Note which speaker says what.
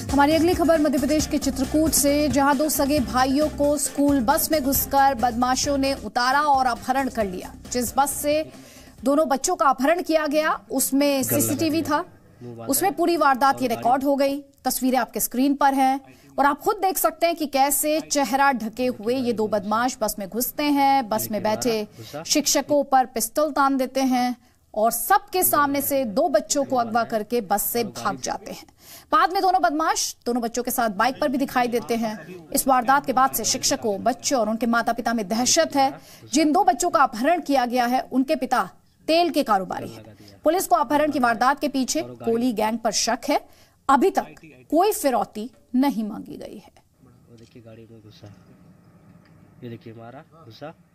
Speaker 1: हमारी अगली खबर मध्य प्रदेश के चित्रकूट से, जहां दो सगे भाइयों को स्कूल बस में घुसकर बदमाशों ने उतारा और अपहरण कर लिया। जिस बस से दोनों बच्चों का अपहरण किया गया उसमें सीसीटीवी था, उसमें पूरी वारदात ये रिकॉर्ड हो गई। तस्वीरें आपके स्क्रीन पर हैं और आप खुद देख सकते हैं कि कैसे चेहरा ढके हुए ये दो बदमाश बस में घुसते हैं, बस में बैठे शिक्षकों पर पिस्तौल तान देते हैं और सबके सामने से दो बच्चों को अगवा करके बस से भाग जाते हैं। बाद में दोनों बदमाश दोनों बच्चों के साथ बाइक पर भी दिखाई देते हैं। इस वारदात के बाद से शिक्षकों, बच्चों और उनके माता पिता में दहशत है। जिन दो बच्चों का अपहरण किया गया है उनके पिता तेल के कारोबारी हैं। पुलिस को अपहरण की वारदात के पीछे कोली गैंग पर शक है। अभी तक कोई फिरौती नहीं मांगी गई है।
Speaker 2: देखिए गाड़ी में घुसा, ये देखिए मारा घुसा।